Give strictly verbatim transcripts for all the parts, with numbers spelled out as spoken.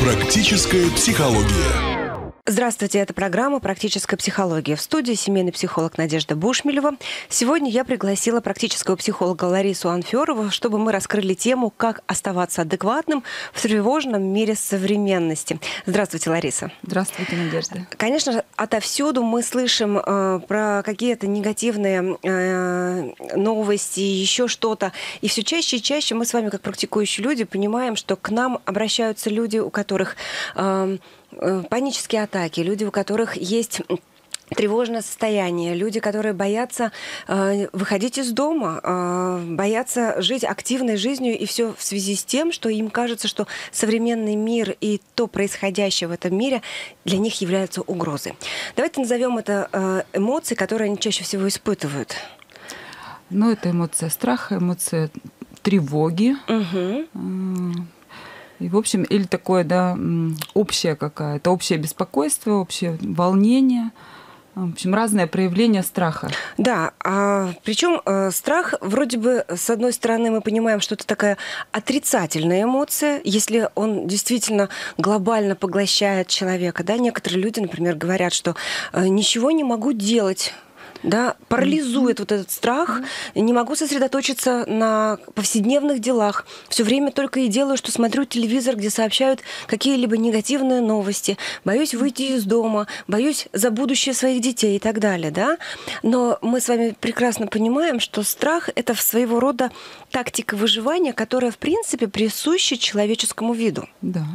Практическая психология. Здравствуйте, это программа «Практическая психология». В студии семейный психолог Надежда Бушмелева. Сегодня я пригласила практического психолога Ларису Анферову, чтобы мы раскрыли тему «Как оставаться адекватным в тревожном мире современности». Здравствуйте, Лариса. Здравствуйте, Надежда. Конечно, отовсюду мы слышим э, про какие-то негативные э, новости, еще что-то. И все чаще и чаще мы с вами, как практикующие люди, понимаем, что к нам обращаются люди, у которых... Э, панические атаки, люди, у которых есть тревожное состояние, люди, которые боятся э, выходить из дома, э, боятся жить активной жизнью, и все в связи с тем, что им кажется, что современный мир и то происходящее в этом мире для них являются угрозой. Давайте назовем это э, эмоции, которые они чаще всего испытывают. Ну, это эмоция страха, эмоция тревоги. Угу. И, в общем, или такое, да, общее какое-то, общее беспокойство, общее волнение. В общем, разное проявление страха. Да, а, причем э, страх, вроде бы, с одной стороны, мы понимаем, что это такая отрицательная эмоция, если он действительно глобально поглощает человека. Да? Некоторые люди, например, говорят, что э, ничего не могу делать. Да, парализует mm-hmm. вот этот страх, mm-hmm. не могу сосредоточиться на повседневных делах. Все время только и делаю, что смотрю телевизор, где сообщают какие-либо негативные новости. Боюсь выйти из дома, боюсь за будущее своих детей и так далее. Да? Но мы с вами прекрасно понимаем, что страх — это своего рода тактика выживания, которая, в принципе, присуща человеческому виду. Да.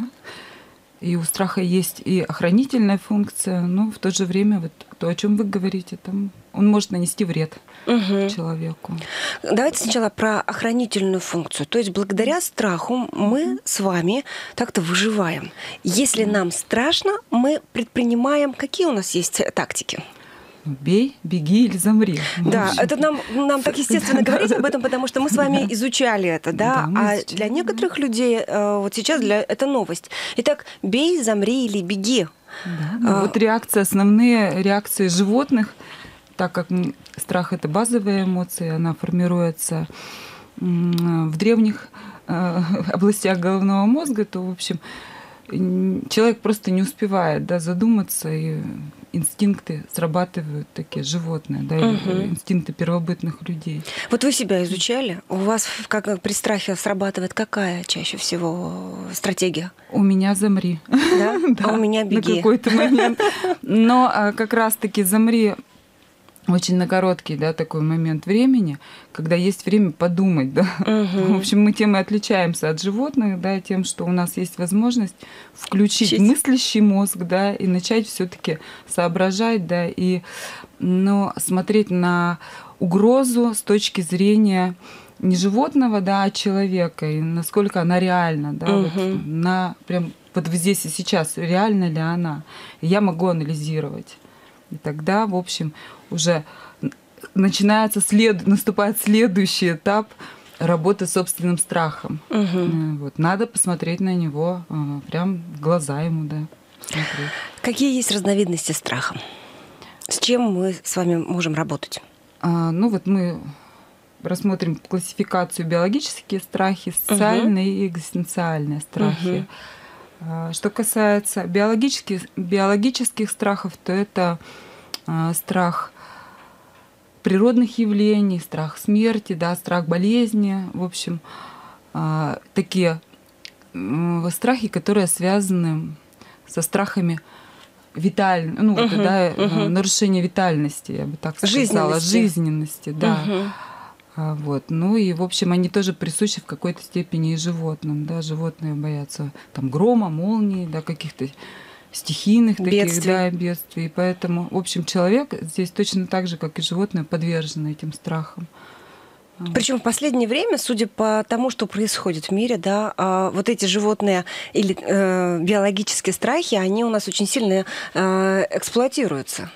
И у страха есть и охранительная функция, но в то же время вот то, о чем вы говорите, там он может нанести вред угу. человеку. Давайте сначала про охранительную функцию. То есть благодаря страху мы с вами так-то выживаем. Если нам страшно, мы предпринимаем... Какие у нас есть тактики? Бей, беги или замри. Да, это нам, нам так естественно говорить об этом, потому что мы с вами изучали это, да, да а изучали. Для некоторых людей вот сейчас для, это новость. Итак, бей, замри или беги. Да, ну, а, вот реакции, основные реакции животных, так как страх — это базовая эмоция, она формируется в древних областях головного мозга, то, в общем, человек просто не успевает, да, задуматься, и инстинкты срабатывают такие животные, да, угу. инстинкты первобытных людей. Вот вы себя изучали? У вас как при страхе срабатывает какая чаще всего стратегия? У меня замри. Да? Да, а у меня беги. На какой-то момент. Но как раз-таки замри очень на короткий, да, такой момент времени, когда есть время подумать, да. Угу. В общем, мы тем и отличаемся от животных, да, тем, что у нас есть возможность включить Чуть. мыслящий мозг, да, и начать все-таки соображать, да, и, ну, смотреть на угрозу с точки зрения не животного, да, а человека, и насколько она реальна, да, угу. вот, на прям вот здесь и сейчас, реальна ли она. И я могу анализировать. И тогда, в общем, уже начинается след... наступает следующий этап работы с собственным страхом. Угу. Вот. Надо посмотреть на него прям в глаза ему, да, смотреть. Какие есть разновидности страха? С чем мы с вами можем работать? А, ну вот мы рассмотрим классификацию: биологические страхи, социальные угу. и экзистенциальные страхи. Угу. Что касается биологических, биологических страхов, то это э, страх природных явлений, страх смерти, да, страх болезни. В общем, э, такие э, страхи, которые связаны со страхами витальности, ну, uh-huh, вот, да, uh-huh. нарушения витальности, я бы так сказала, жизненности, жизненности да. Uh-huh. Вот. Ну и, в общем, они тоже присущи в какой-то степени и животным. Да? Животные боятся там, грома, молнии, да, каких-то стихийных таких бедствий. Да, бедствий. И поэтому, в общем, человек здесь точно так же, как и животные, подвержен этим страхам. Причем в последнее время, судя по тому, что происходит в мире, да, вот эти животные или э, биологические страхи, они у нас очень сильно э, эксплуатируются.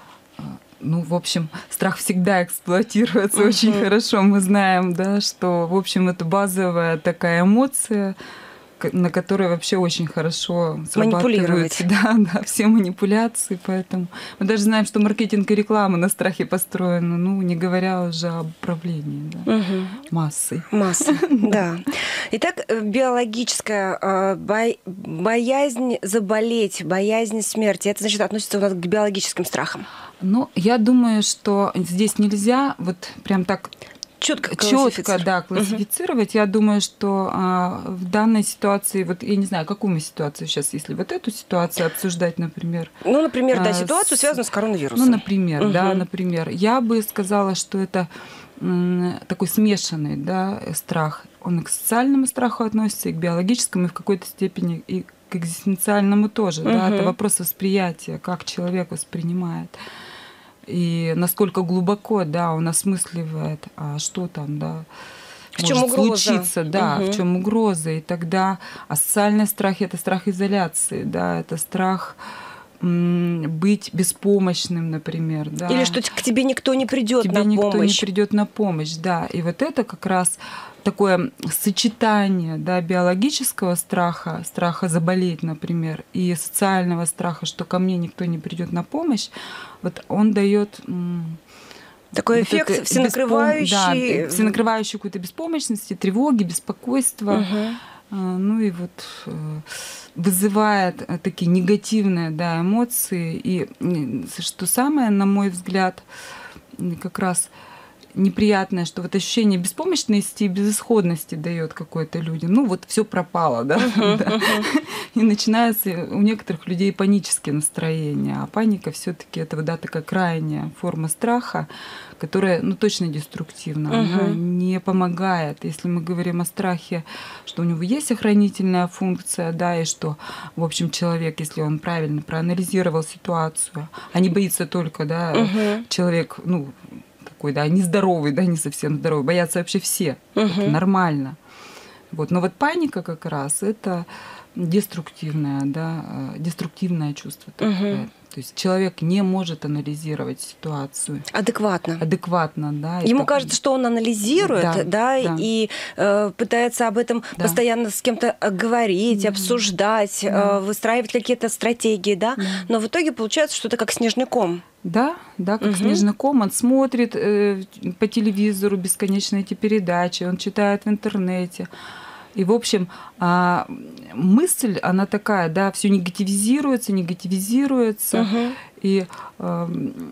Ну, в общем, страх всегда эксплуатируется uh-huh. очень хорошо. Мы знаем, да, что, в общем, это базовая такая эмоция, на которые вообще очень хорошо срабатывают, да, да, все манипуляции. Поэтому мы даже знаем, что маркетинг и реклама на страхе построена, ну, не говоря уже об управлении, да, угу. массой. Массой, да. Итак, биологическая боязнь заболеть, боязнь смерти, это, значит, относится у нас к биологическим страхам? Ну, я думаю, что здесь нельзя вот прям так четко, четко да, классифицировать. Угу. Я думаю, что а, в данной ситуации, вот я не знаю, какую мы ситуацию сейчас, если вот эту ситуацию обсуждать, например. Ну, например, да, а, ситуацию, с... связанную с коронавирусом. Ну, например, угу. да, например. Я бы сказала, что это м, такой смешанный, да, страх. Он и к социальному страху относится, и к биологическому, и в какой-то степени и к экзистенциальному тоже. Угу. Да, это вопрос восприятия, как человек воспринимает. И насколько глубоко, да, он осмысливает, а что там, да, в чем может угроза? случиться, да, угу. в чем угроза. И тогда, а социальный страх — это страх изоляции, да, это страх м, быть беспомощным, например, да. Или что к тебе никто не придет на помощь. Тебе никто не придет на помощь, да. И вот это как раз такое сочетание, да, биологического страха, страха заболеть, например, и социального страха, что ко мне никто не придет на помощь, вот он дает такой вот эффект всенакрывающий, беспом... да, всенакрывающей какой-то беспомощности, тревоги, беспокойства, угу. ну и вот вызывает такие негативные, да, эмоции. И что самое, на мой взгляд, как раз неприятное, что вот ощущение беспомощности и безысходности дает какое-то людям. Ну вот все пропало, да? Uh-huh, да. Uh-huh. И начинается у некоторых людей панические настроения. А паника все-таки это да, такая крайняя форма страха, которая ну, точно деструктивна. Uh-huh. Она не помогает. Если мы говорим о страхе, что у него есть охранительная функция, да, и что, в общем, человек, если он правильно проанализировал ситуацию, а не боится только, да, uh-huh. человек, ну, такой, да, нездоровый, да, не совсем здоровый, боятся вообще все, угу. это нормально. Вот. Но вот паника как раз это деструктивное, да, деструктивное чувство такое. Угу. То есть человек не может анализировать ситуацию. Адекватно. Адекватно, да. Ему это... кажется, что он анализирует, да, да, да. и э, пытается об этом да. постоянно с кем-то говорить, mm-hmm. обсуждать, да. э, выстраивать какие-то стратегии, да. Да. Но в итоге получается, что это как снежный ком. Да, да, как угу. снежный ком. Он смотрит э, по телевизору бесконечно эти передачи, он читает в интернете. И, в общем, э, мысль, она такая, да, все негативизируется, негативизируется. Угу. И э,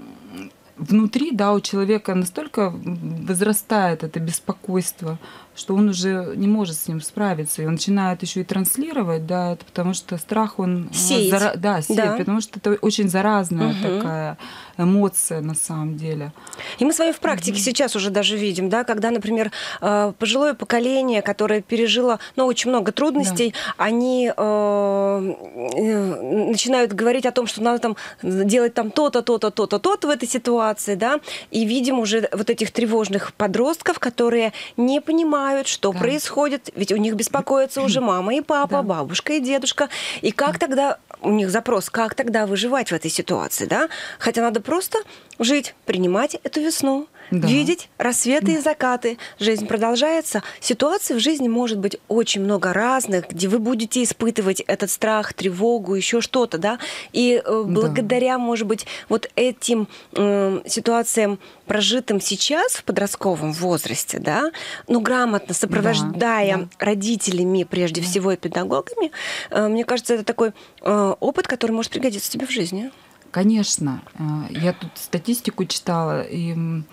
внутри, да, у человека настолько возрастает это беспокойство, что он уже не может с ним справиться. И он начинает еще и транслировать, да, это потому что страх, он... Сеять. Зара... Да, сеять, да. Потому что это очень заразная угу. такая эмоция на самом деле. И мы с вами в практике угу. сейчас уже даже видим, да, когда, например, пожилое поколение, которое пережило, ну, очень много трудностей, да. они э, начинают говорить о том, что надо там делать там то-то, то-то, то-то, то-то в этой ситуации, да, и видим уже вот этих тревожных подростков, которые не понимают, что да. происходит, ведь у них беспокоятся уже мама и папа, да. бабушка и дедушка. И как тогда, у них запрос, как тогда выживать в этой ситуации, да? Хотя надо просто жить, принимать эту весну, да. видеть рассветы и закаты. Жизнь продолжается. Ситуаций в жизни может быть очень много разных, где вы будете испытывать этот страх, тревогу, еще что-то, да? И э, благодаря, да. может быть, вот этим э, ситуациям, прожитым сейчас в подростковом возрасте, да, но грамотно сопровождая да, да. родителями, прежде да. всего, и педагогами, э, мне кажется, это такой э, опыт, который может пригодиться тебе в жизни. Конечно. Я тут статистику читала, и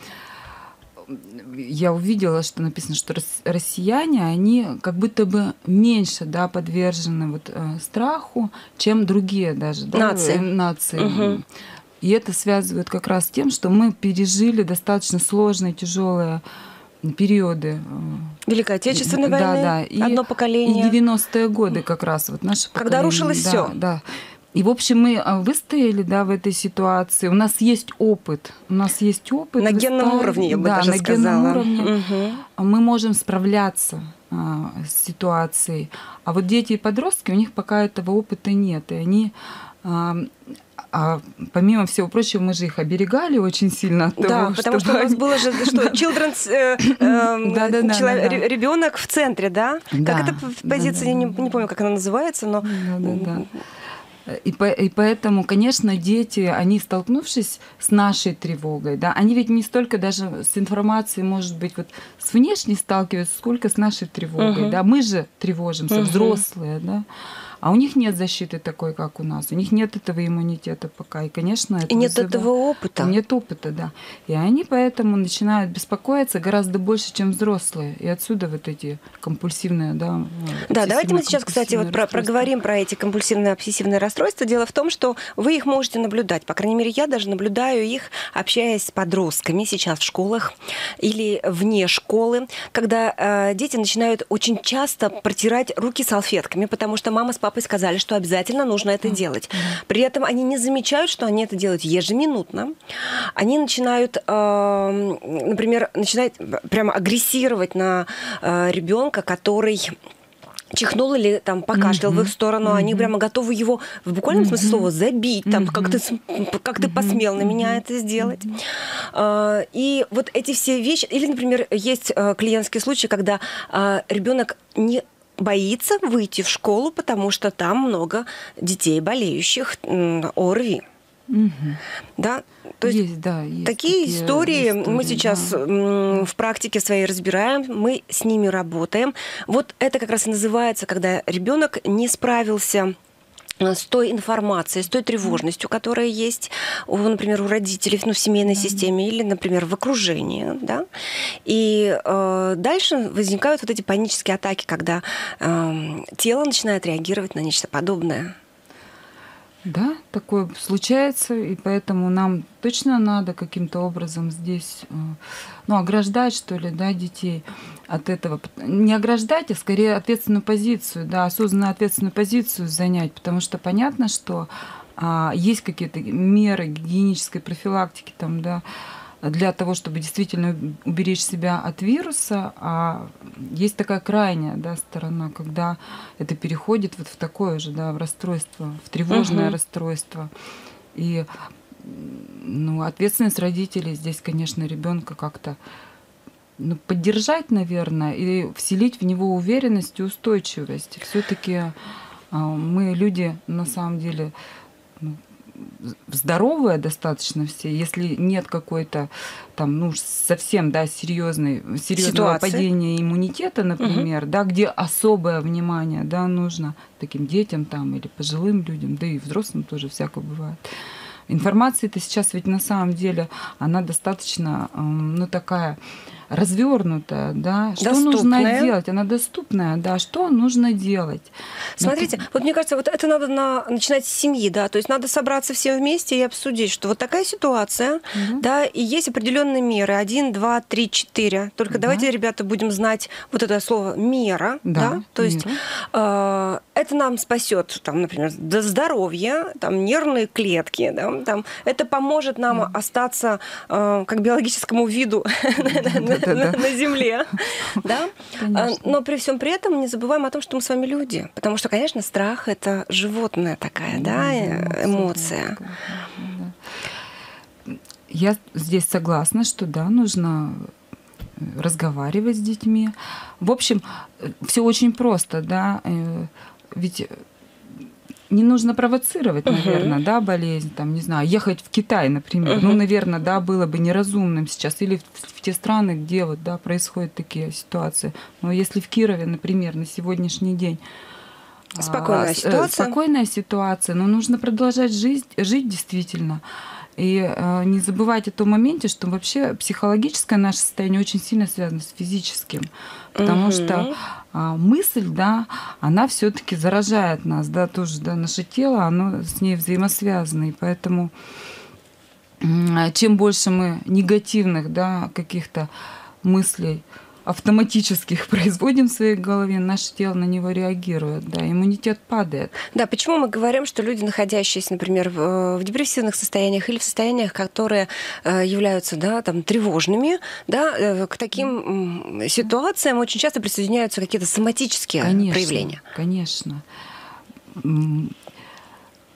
я увидела, что написано, что россияне, они как будто бы меньше, да, подвержены вот страху, чем другие даже нации. Да, нации. Угу. И это связывает как раз с тем, что мы пережили достаточно сложные, тяжелые периоды. Великой Отечественной да, войны, да, и, одно поколение. И девяностые годы как раз вот наше поколение. Когда рушилось да, все. Да. И, в общем, мы выстояли, да, в этой ситуации. У нас есть опыт. У нас есть опыт. На генном уровне, я бы да, даже на сказала. генном уровне. Угу. Мы можем справляться а, с ситуацией. А вот дети и подростки, у них пока этого опыта нет. И они А помимо всего прочего, мы же их оберегали очень сильно от того, да, потому что у нас было же что children's ребенок в центре, да? Как эта позиция, не помню, как она называется, но. И, по, и поэтому, конечно, дети, они, столкнувшись с нашей тревогой, да, они ведь не столько даже с информацией, может быть, вот с внешней сталкиваются, сколько с нашей тревогой. Uh-huh. Да. Мы же тревожимся, uh-huh. взрослые, да. А у них нет защиты такой, как у нас. У них нет этого иммунитета пока. И, конечно, это и нет вызывает... этого опыта. И нет опыта, да. И они поэтому начинают беспокоиться гораздо больше, чем взрослые. И отсюда вот эти компульсивные, да. Да, давайте мы сейчас, кстати, вот про, проговорим про эти компульсивные обсессивные расстройства. Дело в том, что вы их можете наблюдать. По крайней мере, я даже наблюдаю их, общаясь с подростками сейчас в школах или вне школы, когда э, дети начинают очень часто протирать руки салфетками, потому что мама с папой сказали, что обязательно нужно это делать. При этом они не замечают, что они это делают ежеминутно. Они начинают, э, например, начинают прямо агрессировать на э, ребенка, который чихнул или там покашлял mm-hmm. в их сторону, mm-hmm. они прямо готовы его в буквальном mm-hmm. смысле слова забить, там, mm-hmm. как, ты, как ты посмел mm-hmm. на меня это сделать. Mm-hmm. И вот эти все вещи, или, например, есть клиентские случаи, когда ребенок не боится выйти в школу, потому что там много детей, болеющих ОРВИ. Угу. Да? То есть, есть, да, есть такие, такие истории, истории мы сейчас да. в практике своей разбираем, мы с ними работаем. Вот это как раз и называется, когда ребенок не справился с той информацией, с той тревожностью, которая есть, у, например, у родителей, ну, в семейной mm-hmm. системе или, например, в окружении, да, и э, дальше возникают вот эти панические атаки, когда э, тело начинает реагировать на нечто подобное. Да, такое случается, и поэтому нам точно надо каким-то образом здесь, ну, ограждать, что ли, да, детей от этого. Не ограждать, а скорее ответственную позицию, да, осознанно ответственную позицию занять, потому что понятно, что а, есть какие-то меры гигиенической профилактики, там, да, для того, чтобы действительно уберечь себя от вируса, а есть такая крайняя, да, сторона, когда это переходит вот в такое же, да, в расстройство, в тревожное uh-huh. расстройство. И, ну, ответственность родителей здесь, конечно, ребенка как-то, ну, поддержать, наверное, и вселить в него уверенность и устойчивость. Все-таки мы люди, на самом деле, ну, здоровые достаточно все, если нет какой-то там, ну, совсем, да, серьезной, серьезного ситуации. Падения иммунитета, например, угу. да, где особое внимание, да, нужно таким детям там или пожилым людям, да и взрослым тоже всякое бывает. Информация-то сейчас ведь на самом деле, она достаточно, ну, такая развернутая, да, что доступная. Нужно делать, она доступная, да, что нужно делать. Смотрите, вот мне кажется, вот это надо на, начинать с семьи, да, то есть надо собраться всем вместе и обсудить, что вот такая ситуация, угу. да, и есть определенные меры, один, два, три, четыре, только да. давайте, ребята, будем знать вот это слово мера, да, да? то есть э, это нам спасет, там, например, здоровье, там, нервные клетки, да, там, это поможет нам да. остаться э, как биологическому виду на, на Земле. Да? Но при всем при этом не забываем о том, что мы с вами люди. Потому что, конечно, страх — это животная такая, да, да, эмоция. Я здесь согласна, что да, нужно разговаривать с детьми. В общем, все очень просто, да. Ведь не нужно провоцировать, наверное, uh-huh. да, болезнь, там, не знаю, ехать в Китай, например, uh-huh. ну, наверное, да, было бы неразумным сейчас, или в, в те страны, где вот, да, происходят такие ситуации. Но если в Кирове, например, на сегодняшний день спокойная а, ситуация, спокойная ситуация, но нужно продолжать жить, жить действительно. И э, не забывать о том моменте, что вообще психологическое наше состояние очень сильно связано с физическим. Потому угу. что э, мысль, да, она все-таки заражает нас, да, тоже, да, наше тело, оно с ней взаимосвязано. И поэтому э, чем больше мы негативных, да, каких-то мыслей автоматических производим в своей голове, наше тело на него реагирует, да, иммунитет падает. Да, почему мы говорим, что люди, находящиеся, например, в депрессивных состояниях или в состояниях, которые являются, да, там, тревожными, да, к таким ситуациям очень часто присоединяются какие-то соматические конечно, проявления. Конечно.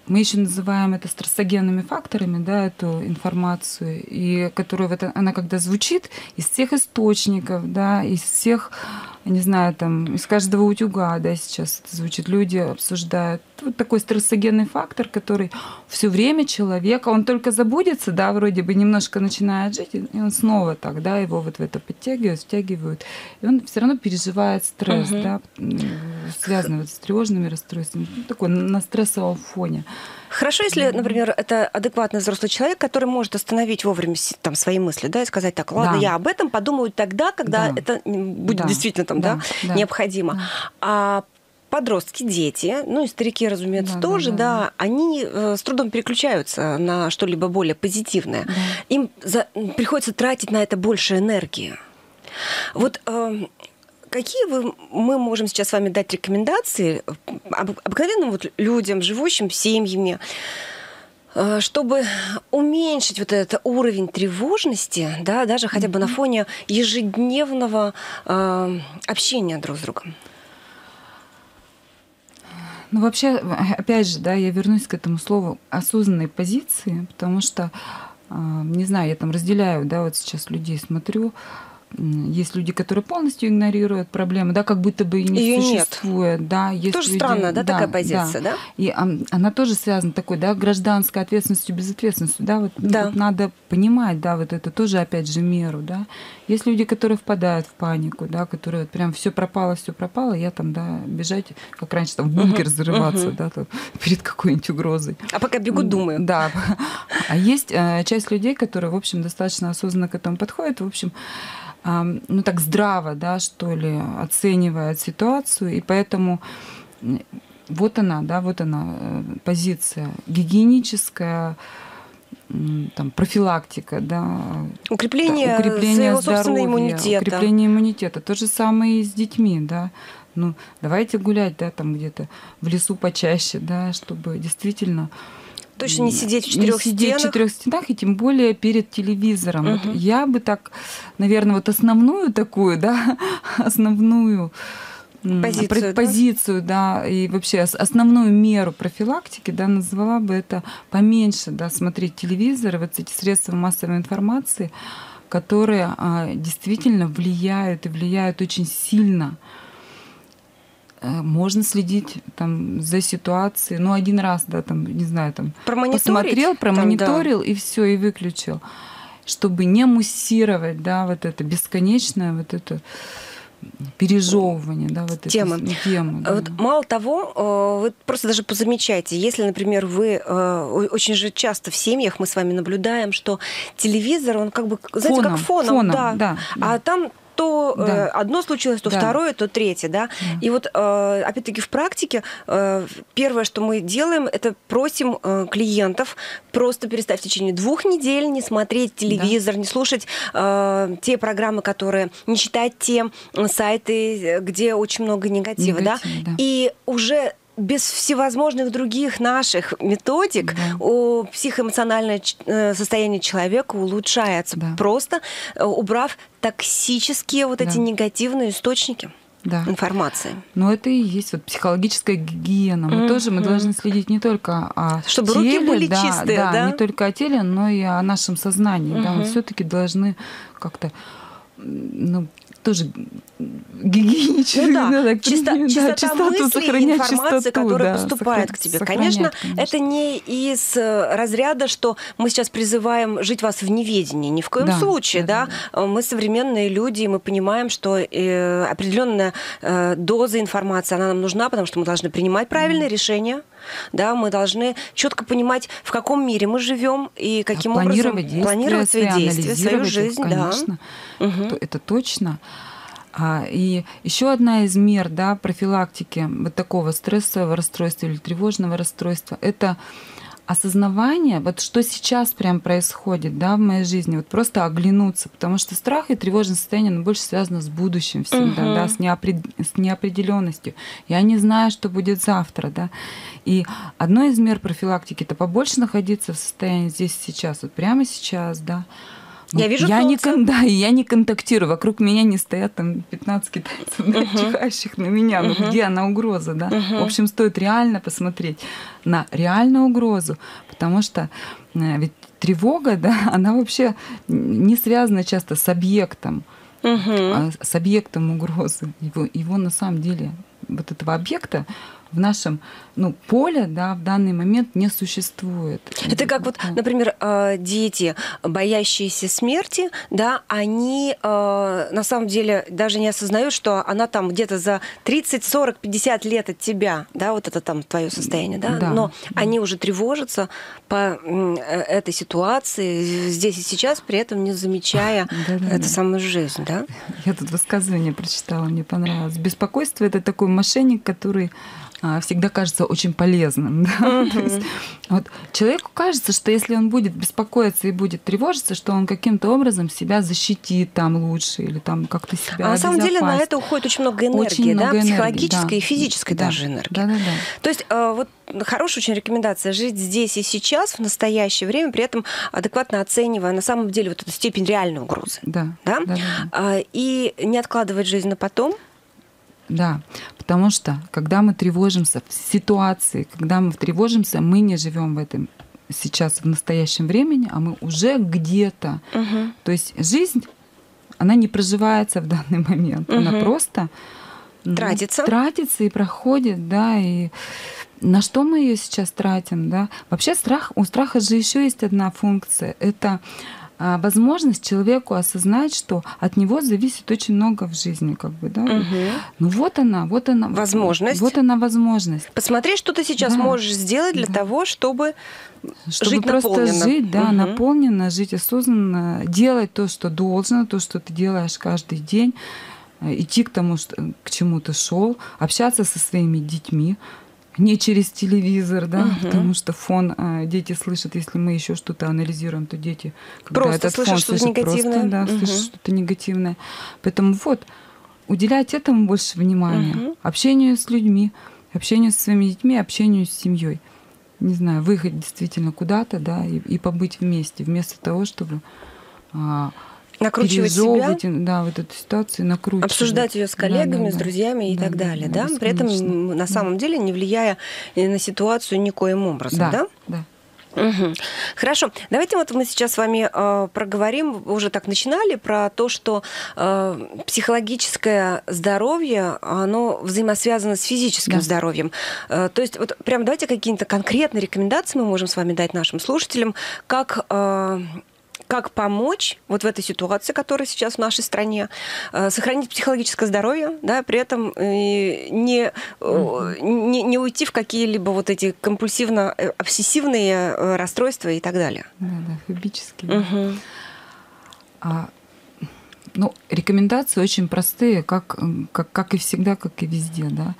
мы еще называем это стрессогенными факторами, да, эту информацию, и которую вот она когда звучит из всех источников, да, из всех, не знаю, там, из каждого утюга, да, сейчас это звучит, люди обсуждают. Вот такой стрессогенный фактор, который все время человека, он только забудется, да, вроде бы немножко начинает жить, и он снова так, да, его вот в это подтягивают, втягивают, и он все равно переживает стресс, угу. да, связанный вот с тревожными расстройствами, ну, такой на стрессовом фоне. Хорошо, если, например, это адекватный взрослый человек, который может остановить вовремя там свои мысли, да, и сказать: так, ладно, да. я об этом подумаю тогда, когда да. это будет да. действительно там, да, да, необходимо. Да. А подростки, дети, ну и старики, разумеется, да, тоже, да, да, да, они с трудом переключаются на что-либо более позитивное. Да. Им за... приходится тратить на это больше энергии. Вот э, какие вы, мы можем сейчас с вами дать рекомендации об, обыкновенным вот людям, живущим семьями, э, чтобы уменьшить вот этот уровень тревожности, да, даже хотя бы mm-hmm. на фоне ежедневного э, общения друг с другом? Ну, вообще, опять же, да, я вернусь к этому слову осознанной позиции, потому что, не знаю, я там разделяю, да, вот сейчас людей смотрю, есть люди, которые полностью игнорируют проблемы, да, как будто бы и не Её существует. Нет. Да, есть тоже люди, странная, да, да, такая позиция, да? да? И она тоже связана такой, да, гражданской ответственностью, безответственностью, да, вот, да. вот надо понимать, да, вот это тоже, опять же, меру, да. Есть люди, которые впадают в панику, да, которые вот прям все пропало, все пропало, я там, да, бежать, как раньше, там, в бункер uh-huh, зарываться, uh-huh. да, там, перед какой-нибудь угрозой. А пока бегу, думаю. Да. А есть часть людей, которые, в общем, достаточно осознанно к этому подходят, в общем, ну так здраво, да, что ли, оценивает ситуацию, и поэтому вот она, да, вот она позиция гигиеническая, там, профилактика, да, укрепление, да, укрепление своего собственного иммунитета, укрепление иммунитета. То же самое и с детьми, да. Ну, давайте гулять, да, там где-то в лесу почаще, да, чтобы действительно точно не сидеть в четырех стенах. Не сидеть в четырех стенах, и тем более перед телевизором. Uh-huh. Вот я бы так, наверное, вот основную такую, да, основную позицию, позицию, да? да, и вообще основную меру профилактики, да, назвала бы это поменьше, да, смотреть телевизор, вот эти средства массовой информации, которые а, действительно влияют и влияют очень сильно. Можно следить там за ситуацией, ну один раз, да, там, не знаю, там посмотрел, промониторил там, да. и все, и выключил, чтобы не муссировать, да, вот это бесконечное, вот это пережевывание, да, вот тема. эту тему. Да. Вот мало того, вы просто даже позамечайте, если, например, вы очень же часто в семьях мы с вами наблюдаем, что телевизор, он как бы, знаете, фоном, как фоном, фоном да, да, да, а там то да. одно случилось, то да. второе, то третье, да? да. И вот, опять-таки, в практике первое, что мы делаем, это просим клиентов просто перестать в течение двух недель не смотреть телевизор, да. не слушать те программы, которые, не читать те сайты, где очень много негатива, Негатив, да? да? И уже без всевозможных других наших методик да. у психоэмоциональное состояние человека улучшается, да. просто убрав токсические вот да. эти негативные источники да. информации. Но это и есть вот психологическая гигиена. Мы mm-hmm. тоже мы должны следить не только о Чтобы теле, руки были да, чистые, да, да? не только о теле, но и о нашем сознании. Mm-hmm. Да, мы все-таки должны как-то, ну, тоже гигиенически, ну, да. да, Чисто, да, чистота чистоту, мысли, сохранять информации, чистоту, которая да, поступает сохранять, к тебе. конечно, конечно, это не из разряда, что мы сейчас призываем жить вас в неведении. Ни в коем да, случае. Да, да. Да. Мы современные люди, и мы понимаем, что определенная доза информации, она нам нужна, потому что мы должны принимать правильные mm. решения. Да, мы должны четко понимать, в каком мире мы живем и каким да, образом планировать планировать свои действия, свою жизнь. Конечно, да. угу. это точно. А, и еще одна из мер, да, профилактики вот такого стрессового расстройства или тревожного расстройства – это осознавание, вот что сейчас прям происходит, да, в моей жизни, вот просто оглянуться, потому что страх и тревожное состояние, оно больше связано с будущим всегда, uh-huh. да, с, неопред... с неопределенностью. Я не знаю, что будет завтра, да. И одно из мер профилактики – это побольше находиться в состоянии здесь и сейчас, вот прямо сейчас, да, Я вижу я не, солнце. Да, и я не контактирую. Вокруг меня не стоят там пятнадцать китайцев, да, Мгм. чихающих на меня. Ну, Мгм. где она угроза, да? Мгм. В общем, стоит реально посмотреть на реальную угрозу, потому что э, ведь тревога, да, она вообще не связана часто с объектом, Мгм. а с объектом угрозы. Его, его на самом деле, вот этого объекта в нашем, ну, поле, да, в данный момент не существует. Это как вот, Да. например, э, дети, боящиеся смерти, да, они э, на самом деле даже не осознают, что она там где-то за тридцать, сорок, пятьдесят лет от тебя, да, вот это там твое состояние, да, Да. но они уже тревожатся по м, э, этой ситуации здесь и сейчас, при этом не замечая Да-да-да. эту самую жизнь, да? Я тут высказывание прочитала, мне понравилось. Беспокойство — это такой мошенник, который а, всегда кажется очень полезным. Да? То есть, вот, человеку кажется, что если он будет беспокоиться и будет тревожиться, что он каким-то образом себя защитит там лучше или там как-то себя А на самом деле на обезопасит. это уходит очень много энергии, Очень да, много энергии, психологической да. и физической Да. даже энергии. Да-да-да. То есть э, вот хорошая очень рекомендация жить здесь и сейчас, в настоящее время, при этом адекватно оценивая на самом деле вот эту степень реальной угрозы. Да. Да? Да-да-да. А, И не откладывать жизнь на потом. Да, потому что когда мы тревожимся в ситуации, когда мы тревожимся, мы не живем в этом сейчас в настоящем времени, а мы уже где-то. Мгм. То есть жизнь, она не проживается в данный момент, она Мгм. просто ну, Тратится. тратится и проходит, да, и на что мы ее сейчас тратим, да? Вообще страх, у страха же еще есть одна функция, это а, возможность человеку осознать, что от него зависит очень много в жизни, как бы, да. Мгм. Ну вот она, вот она. Возможность. Вот она возможность. Посмотри, что ты сейчас Да. можешь сделать для Да. того, чтобы, Чтобы жить просто наполненно. жить, да, Мгм. наполненно, жить осознанно, делать то, что должно, то, что ты делаешь каждый день, э, идти к тому, что, к чему ты шел, общаться со своими детьми, не через телевизор, да, Мгм. потому что фон э, дети слышат, если мы еще что-то анализируем, то дети, когда Просто этот слышат фон что-то слышат, просто, негативное. да, Мгм. слышат что-то негативное. Поэтому вот, уделять этому больше внимания, Мгм. общению с людьми, общению со своими детьми, общению с семьей. Не знаю, выехать действительно куда-то, да, и, и побыть вместе, вместо того, чтобы а, накручивать себя, пережевывать, да, вот эту ситуацию, накручивать. обсуждать ее с коллегами, Да, да, с да. друзьями и Да, так да, далее, да, да? При этом бесконечно. м, на самом деле не влияя и на ситуацию никоим образом, да? Да, да. Мгм. Хорошо. Давайте вот мы сейчас с вами э, проговорим, вы уже так начинали, про то, что э, психологическое здоровье, оно взаимосвязано с физическим Да. здоровьем. Э, то есть вот прям давайте какие-то конкретные рекомендации мы можем с вами дать нашим слушателям, как... э, как помочь вот в этой ситуации, которая сейчас в нашей стране, э, сохранить психологическое здоровье, да, при этом э, не, э, не, не уйти в какие-либо вот эти компульсивно-обсессивные э, расстройства и так далее. Да, да, фобические. Мгм. А, ну, рекомендации очень простые, как, как, как и всегда, как и везде, да.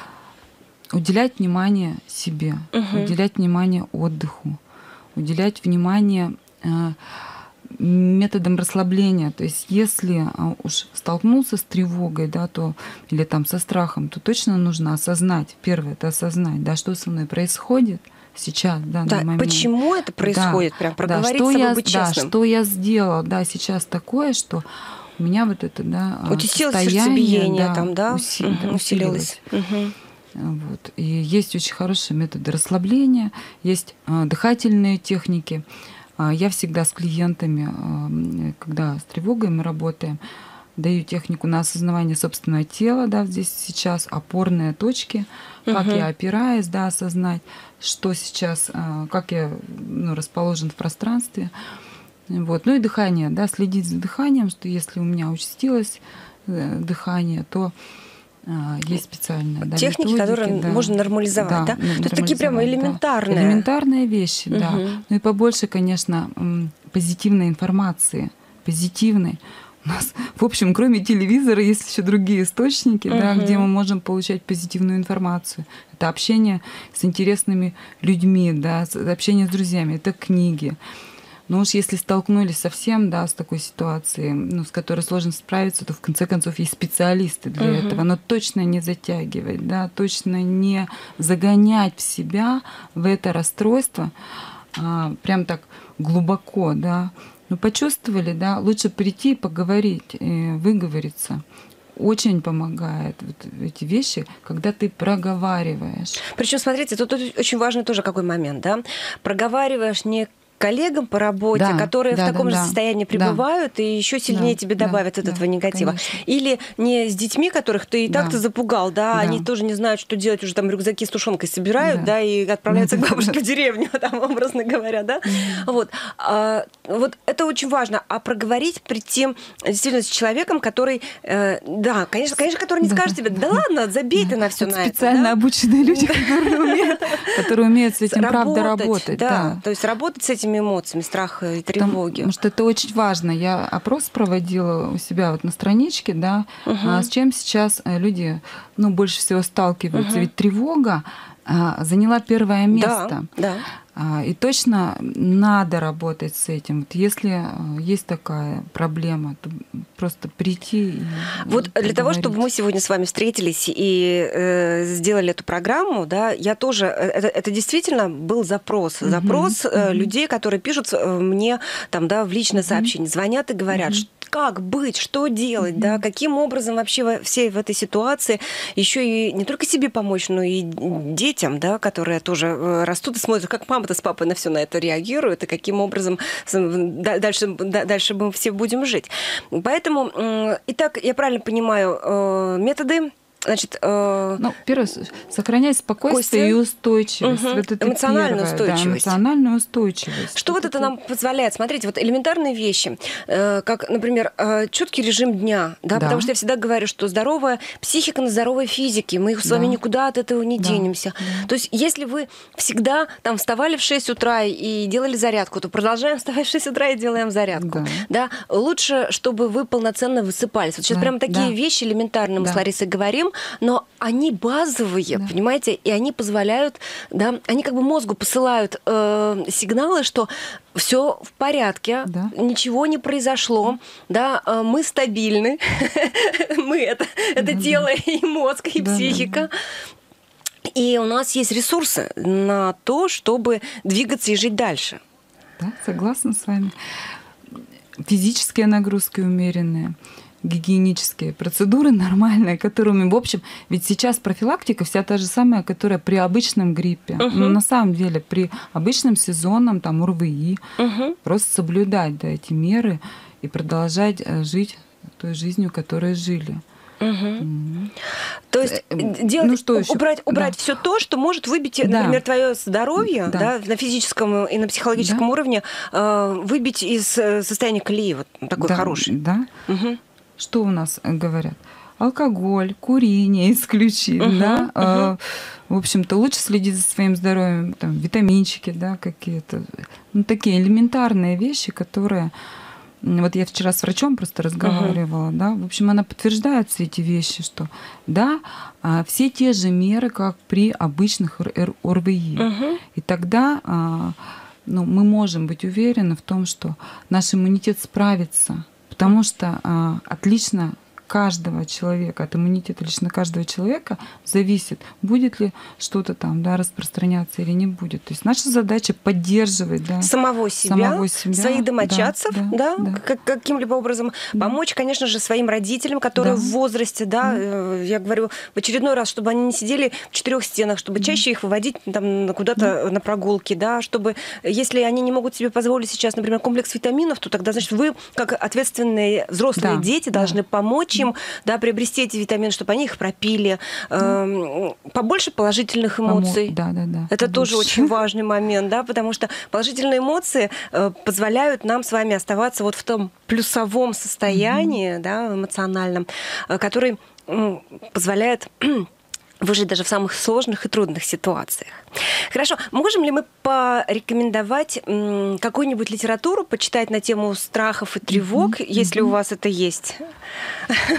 Уделять внимание себе, Мгм. уделять внимание отдыху, уделять внимание э, методом расслабления. То есть если а, уж столкнулся с тревогой, да, то, или там со страхом, то точно нужно осознать. Первое — это осознать, да, что со мной происходит сейчас, в данный Да, момент. почему это происходит? Да, Прям да, проговорить что с собой, я, быть да, честным. что я сделал, да, сейчас такое, что у меня вот это, да, Участилось состояние, сердцебиение да, там, да? уси- Мгм, да, усилилось. Мгм. Вот. И есть очень хорошие методы расслабления, есть а, дыхательные техники. А, я всегда с клиентами, а, когда с тревогой мы работаем, даю технику на осознавание собственного тела, да, здесь сейчас опорные точки, как Мгм. я опираюсь, да, осознать, что сейчас, а, как я, ну, расположен в пространстве. Вот. Ну и дыхание, да, следить за дыханием, что если у меня участилось э, дыхание, то а, есть специальные, да, Техники, методики, которые да. можно нормализовать, да? н- То есть такие прямо нормализовать, да. элементарные. Элементарные вещи, да. Мгм. Ну и побольше, конечно, м, позитивной информации, позитивной. У нас, в общем, кроме телевизора, есть еще другие источники, да, Мгм. где мы можем получать позитивную информацию. Это общение с интересными людьми, да, с- общение с друзьями, это книги. Но уж если столкнулись совсем, да, с такой ситуацией, ну, с которой сложно справиться, то в конце концов есть специалисты для Мгм. этого. Но точно не затягивать, да, точно не загонять в себя в это расстройство а, прям так глубоко, да. Ну, почувствовали, да, лучше прийти и поговорить, и выговориться. Очень помогает вот эти вещи, когда ты проговариваешь. Причем, смотрите, тут очень важный тоже какой момент, да? Проговариваешь не коллегам по работе, да, которые да, в таком да, же состоянии пребывают, да. и еще сильнее да, тебе добавят да, этого да, негатива. Конечно. Или не с детьми, которых ты и да. так-то запугал, да, да, они тоже не знают, что делать, уже там рюкзаки с тушенкой собирают, да, да и отправляются да, к бабушке да. в деревню, там, образно говоря, да. Да. Вот. А, вот это очень важно. А проговорить, прийти действительно с человеком, который, э, да, конечно, конечно, который не да, скажет тебе, да ладно, забей да. ты на все на это. Специально да? обученные люди, которые умеют, которые умеют с этим правда работать. Да, то есть работать с этим эмоциями, страха и тревоги. Потому что это очень важно. Я опрос проводила у себя вот на страничке, да, угу. а с чем сейчас люди, ну, больше всего сталкиваются. Угу. Ведь тревога а, заняла первое место. Да, да. А, и точно надо работать с этим. Вот если есть такая проблема, то просто прийти и вот для того, чтобы мы сегодня с вами встретились и э, сделали эту программу, да, я тоже это, это действительно был запрос, uh-huh, запрос uh-huh. людей, которые пишут мне там, да, в личное uh-huh. сообщение, звонят и говорят, uh-huh. как быть, что делать, mm-hmm. да, каким образом вообще все в этой ситуации еще и не только себе помочь, но и детям, да, которые тоже растут и смотрят, как мама-то с папой на все на это реагируют, и каким образом дальше, дальше мы все будем жить. Поэтому, итак, я правильно понимаю, методы. Значит, э... ну, первое, сохранять спокойствие Костя. И устойчивость. Угу. Вот это эмоциональную первое, устойчивость. Да, эмоциональную устойчивость. Что вот это, это нам позволяет? Смотрите, вот элементарные вещи, э, как, например, э, четкий режим дня, да, да, потому что я всегда говорю, что здоровая психика на здоровой физике, мы с вами да. никуда от этого не да. денемся. Да. То есть, если вы всегда там вставали в шесть утра и делали зарядку, то продолжаем вставать в шесть утра и делаем зарядку. Да. Да? Лучше, чтобы вы полноценно высыпались. Вот сейчас да. прямо такие да. вещи элементарные мы да. с Ларисой говорим, но они базовые, да. понимаете, и они позволяют, да, они как бы мозгу посылают э, сигналы, что все в порядке, да. ничего не произошло, да, э, мы стабильны, мы это, это да, тело да. и мозг, и да, психика. Да. И у нас есть ресурсы на то, чтобы двигаться и жить дальше. Да, согласна с вами. Физические нагрузки умеренные, гигиенические процедуры нормальные, которыми, в общем, ведь сейчас профилактика вся та же самая, которая при обычном гриппе. Uh-huh. Но на самом деле при обычном сезонном там ОРВИ uh-huh. просто соблюдать да, эти меры и продолжать жить той жизнью, которой жили. Угу. Mm-hmm. То есть делать, ну, что убрать, убрать да. все то, что может выбить, да. например, твое здоровье да. Да, на физическом и на психологическом да. уровне, выбить из состояния колеи вот такой да. хороший. Да. Угу. Что у нас говорят? Алкоголь, курение исключить, uh-huh, да. Uh-huh. В общем-то, лучше следить за своим здоровьем, там, витаминчики, да, какие-то. Ну, такие элементарные вещи, которые... Вот я вчера с врачом просто разговаривала, uh-huh. да. В общем, она подтверждает все эти вещи, что да, все те же меры, как при обычных ОРВИ. Uh-huh. И тогда ну, мы можем быть уверены в том, что наш иммунитет справится. Потому что а, отлично каждого человека, от иммунитета лично каждого человека зависит, будет ли что-то там да, распространяться или не будет. То есть наша задача поддерживать да, самого, себя, самого себя, своих домочадцев, да, да, да, да. каким-либо образом да. помочь, конечно же, своим родителям, которые да. в возрасте, да, да, я говорю в очередной раз, чтобы они не сидели в четырех стенах, чтобы да. чаще их выводить там, куда-то да. на прогулки, да, чтобы, если они не могут себе позволить сейчас, например, комплекс витаминов, то тогда, значит, вы, как ответственные взрослые да. дети, должны да. помочь им да, приобрести эти витамины, чтобы они их пропили. Да. Побольше положительных эмоций. Да, да, да. Это побольше. Тоже очень важный момент, да, потому что положительные эмоции позволяют нам с вами оставаться вот в том плюсовом состоянии, mm-hmm. да, эмоциональном, который позволяет выжить даже в самых сложных и трудных ситуациях. Хорошо. Можем ли мы порекомендовать какую-нибудь литературу, почитать на тему страхов и тревог, mm-hmm. если mm-hmm. у вас это есть?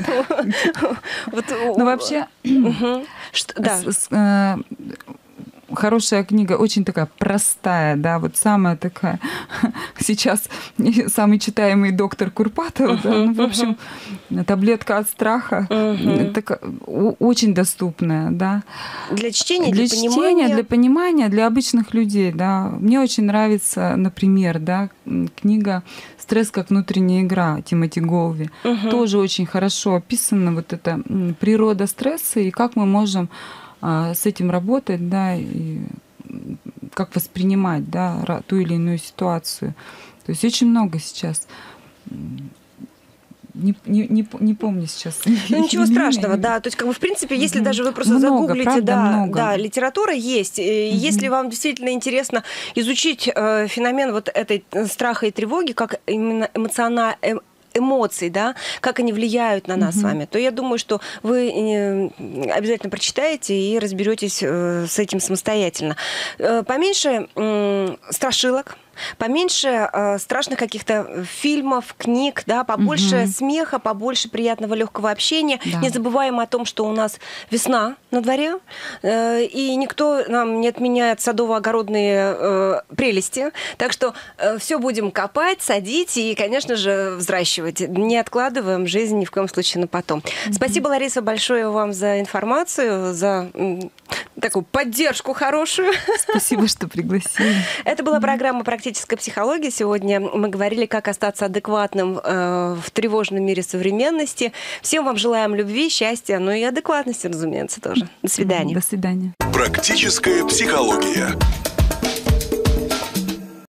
Ну, вообще, хорошая книга, очень такая простая, да, вот самая такая сейчас самый читаемый доктор Курпатов, да, ну, в общем, таблетка от страха, такая, очень доступная, да. Для чтения, для, для чтения, понимания. для понимания, для обычных людей, да. Мне очень нравится, например, да, книга «Стресс как внутренняя игра» Тимоти Голви. Угу. Тоже очень хорошо описана вот эта природа стресса и как мы можем а, с этим работать, да, и как воспринимать, да, ту или иную ситуацию. То есть очень много сейчас. Не, не, не, не помню сейчас. Ну, ничего страшного, да. То есть, как бы, в принципе, если mm-hmm. даже вы просто много, загуглите, правда, да, много. Да, литература есть. Mm-hmm. Если вам действительно интересно изучить э, феномен вот этой страха и тревоги, как именно эмоционально, э, эмоций, да, как они влияют на нас mm-hmm. с вами, то я думаю, что вы обязательно прочитаете и разберетесь э, с этим самостоятельно. Э, поменьше э, страшилок. Поменьше э, страшных каких-то фильмов, книг, да, побольше угу. смеха, побольше приятного легкого общения. Да. Не забываем о том, что у нас весна на дворе, э, и никто нам не отменяет садово-огородные э, прелести. Так что э, все будем копать, садить и, конечно же, взращивать. Не откладываем жизнь ни в коем случае на потом. Угу. Спасибо, Лариса, большое вам за информацию, за м, такую поддержку хорошую. Спасибо, что пригласили. Это была программа «Практическая психология». Сегодня мы говорили, как остаться адекватным э, в тревожном мире современности. Всем вам желаем любви, счастья, ну и адекватности, разумеется, тоже. До свидания. До свидания. Практическая психология.